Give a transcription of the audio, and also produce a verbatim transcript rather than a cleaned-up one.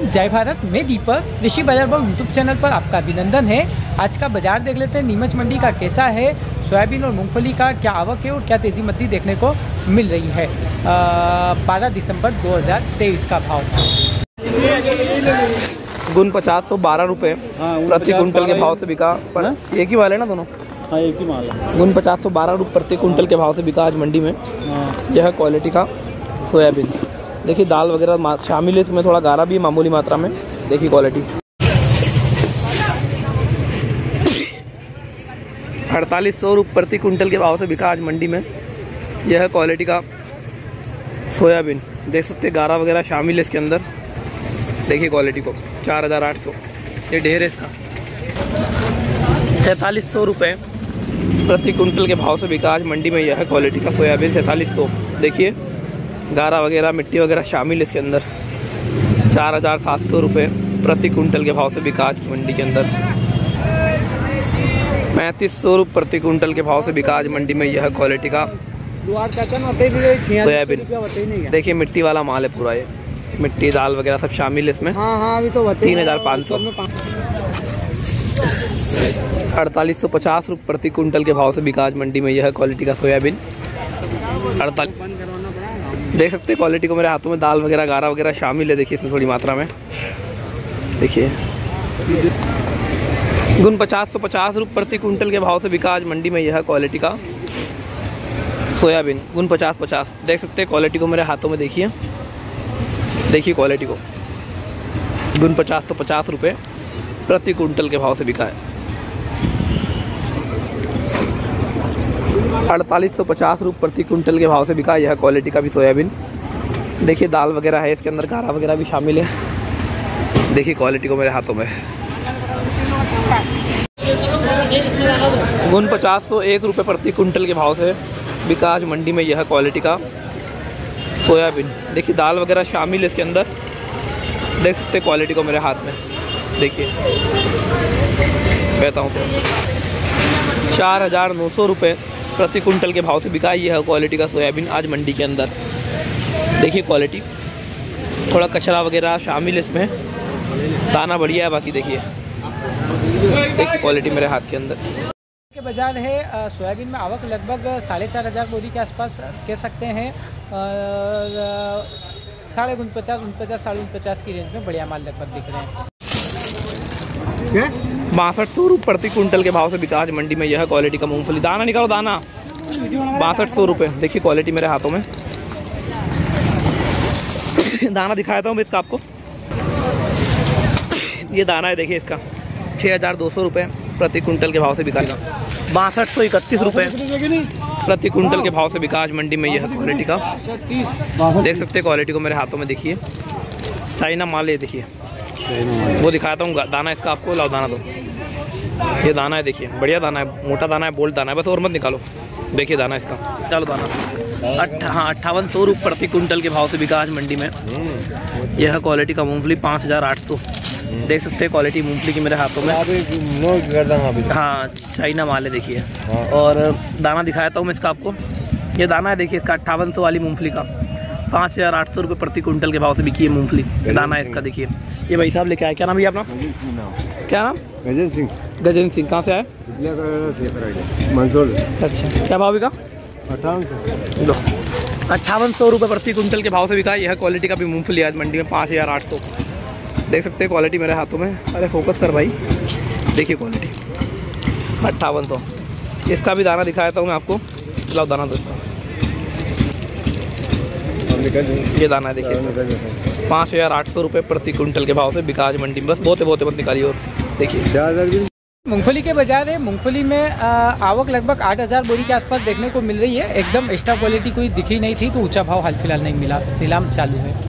जय भारत, मैं दीपक, कृषि बाजार भाव यूट्यूब चैनल पर आपका अभिनंदन है। आज का बाजार देख लेते हैं नीमच मंडी का कैसा है। सोयाबीन और मूंगफली का क्या आवक है और क्या तेज़ी मंदी देखने को मिल रही है। बारह दिसंबर दो हज़ार तेईस का भाव गुन पचास सौ बारह रुपये प्रति कुंटल के भाव से बिका। पर एक ही माल है ना दोनों? हाँ, एक ही माल है। गुन पचास सौ बारह रुपये प्रति कुंटल के भाव से बिका आज मंडी में। यह क्वालिटी का सोयाबीन। देखिए दाल वगैरह शामिल है इसमें, थोड़ा गारा भी है मामूली मात्रा में। देखिए क्वालिटी अड़तालीस सौ रुपये प्रति कुंटल के भाव से बिका आज मंडी में। यह क्वालिटी का सोयाबीन। देख सकते हैं गारा वगैरह शामिल है इसके अंदर। देखिए क्वालिटी को चार हज़ार आठ सौ ये ढेर है इसका। सैंतालीस सौ रुपये प्रति कुंटल के भाव से बिका आज मंडी में। यह क्वालिटी का सोयाबीन सैंतालीस सौ। देखिए गारा वगैरह मिट्टी वगैरह शामिल है इसके अंदर। चार हज़ार सात सौ रुपये प्रति कुंटल के भाव से बिका आज मंडी के अंदर। पैंतीस सौ रुपये प्रति कुंटल के भाव से बिका आज मंडी में। यह क्वालिटी का सोयाबीन। देखिए मिट्टी वाला माल है पूरा, ये मिट्टी दाल वगैरह सब शामिल है इसमें। हाँ हाँ अभी तो तीन हज़ार पाँच सौ। अड़तालीस सौ पचास रुपये प्रति कुंटल के भाव से बिका आज मंडी में। यह क्वालिटी का सोयाबीन अड़तालीस। देख सकते हैं क्वालिटी को, मेरे हाथों में दाल वगैरह गारा वगैरह शामिल है। देखिए इसमें थोड़ी मात्रा में। देखिए गुन पचास सौ पचास रुपये प्रति कुंटल के भाव से बिका आज मंडी में। यह क्वालिटी का सोयाबीन गुन पचास पचास। देख सकते हैं क्वालिटी को मेरे हाथों में। देखिए देखिए क्वालिटी को गुन पचास सौ पचास रुपये प्रति कुंटल के भाव से बिका है। अड़तालीस सौ पचास रुपये प्रति कुंटल के भाव से बिका यह क्वालिटी का भी सोयाबीन। देखिए दाल वगैरह है इसके अंदर, गारा वगैरह भी शामिल है। देखिए क्वालिटी को मेरे हाथों में। गुन पचास सौ एक रुपये प्रति कुंटल के भाव से बिका आज मंडी में। यह क्वालिटी का सोयाबीन। देखिए दाल वगैरह शामिल है इसके अंदर। देख सकते हैं क्वालिटी को मेरे हाथ में। देखिए कहता हूँ तो चार हज़ार नौ सौ रुपये प्रति कुंटल के भाव से बिका यह क्वालिटी का सोयाबीन आज मंडी के अंदर। देखिए क्वालिटी, थोड़ा कचरा वगैरह शामिल है इसमें, दाना बढ़िया है। बाकी देखिए देखिए क्वालिटी मेरे हाथ के अंदर। के बाजार है सोयाबीन में आवक लगभग साढ़े चार हज़ार बोरी के आसपास कह सकते हैं। साढ़े उनपचास उनपचास साढ़े उनपचास की रेंज में बढ़िया माल लगभग दिख रहे हैं। बासठ सौ रुपये प्रति कुंटल के भाव से बिका आज मंडी में। यह क्वालिटी का मूंगफली। दाना निकालो दाना। बासठ सौ रुपये। देखिए क्वालिटी मेरे हाथों में। दाना दिखाया था मैं इसका आपको। ये दाना है देखिए इसका। छः हज़ार दो सौ रुपये प्रति कुंटल के भाव से बिका। बासठ सौ इकतीस रुपये प्रति कुंटल के भाव से बिका आज मंडी में। यह क्वालिटी का देख सकते हैं क्वालिटी को मेरे हाथों में। देखिए चाइना माल है। देखिए वो दिखाता हूँ दाना इसका आपको। लाओ दाना दो। ये दाना है देखिए, बढ़िया दाना है, मोटा दाना है, बोल्ड दाना है। बस और मत निकालो। देखिए दाना इसका। चलो दाना अट्ठा हाँ अट्ठावन सौ रुपये प्रति कुंटल के भाव से बिका आज मंडी में। यह क्वालिटी का मूंगफली पाँच हज़ार आठ सौ। देख सकते हैं क्वालिटी मूंगफली की मेरे हाथों में। हाँ चाइना माल है देखिए। और दाना दिखाया था मैं इसका आपको। ये दाना है देखिए इसका अट्ठावन सौ वाली मूंगफली का। पाँच हज़ार आठ सौ रुपये प्रति कुंटल के भाव से बिकी है मूंगफली। दाना है इसका। देखिए ये भाई साहब लेके आए। क्या नाम है अपना? क्या नाम? गजेंद्र सिंह। गजेंद्र सिंह कहाँ से आए? मंसूर। अच्छा क्या भाव बिका? अट्ठावन सौ अट्ठावन सौ रुपये प्रति कुंटल के भाव से बिका यह क्वालिटी का भी मूंगफली आज मंडी में। पाँच हज़ार आठ सौ। देख सकते हैं क्वालिटी मेरे हाथों में। अरे फोकस कर भाई। देखिए क्वालिटी अट्ठावन सौ। इसका भी दाना दिखाया था मैं आपको। लाओ दाना दोस्तों। ये दाना है देखिए। पाँच हज़ार आठ सौ रुपये प्रति कुंटल के भाव से बिका आज मंडी में। बस बहुत बहुत मत निकालिए। और देखिए मूंगफली के बाजार है। मूंगफली में आ, आवक लगभग आठ हज़ार बोरी के आसपास देखने को मिल रही है। एकदम एक्स्ट्रा क्वालिटी कोई दिखी नहीं थी तो ऊंचा भाव हाल फिलहाल नहीं मिला। नीलाम चालू है।